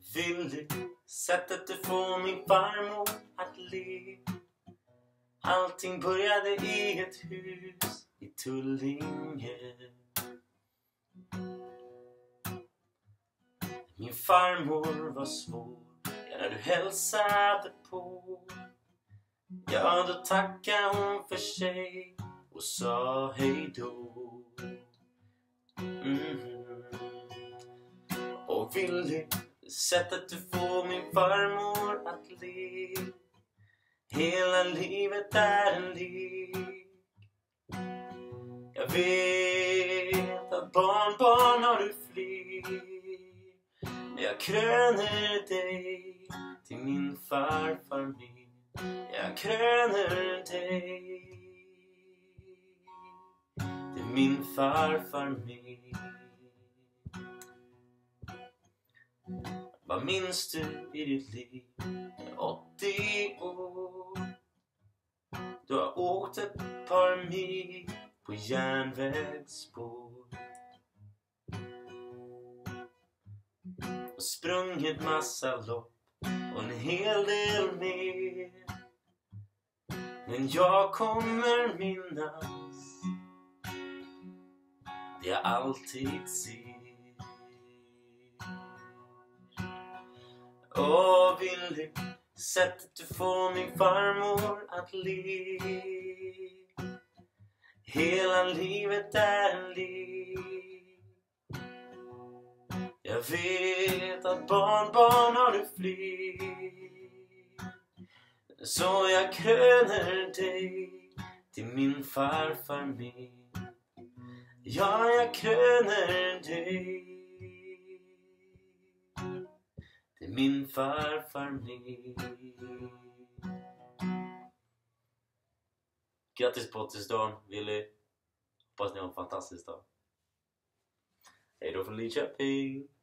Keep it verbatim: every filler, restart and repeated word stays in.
Vill du sättet du får min farmor att le? Allting började i ett hus i Tullinge. Min farmor var svår, ja, när du hälsade på. Ja, då tackade hon för sig och sa hej då. Mm. Och vill du sättet du får min farmor att le? Hela livet är en lek. Jag vet att barn, barn har du fler. Men jag kröner dig till min farfar min. Jag kröner dig till min farfar min. Vad minns du i ditt liv? åttio år. Du har åkt ett par mil på järnvägsspår och sprungit massa lopp och en hel del mer. Men jag kommer minnas det jag alltid ser. Och vill du sättet du får min farmor att le? Hela livet är en lek. Jag vet att barn, barn har du fler. Så jag kröner dig till min farfar min. Ja, jag kröner dig till min farfar min. Grattis på åttioårsdagen, Willy. Hoppas ni har en fantastisk dag. Hej då från Lidköping.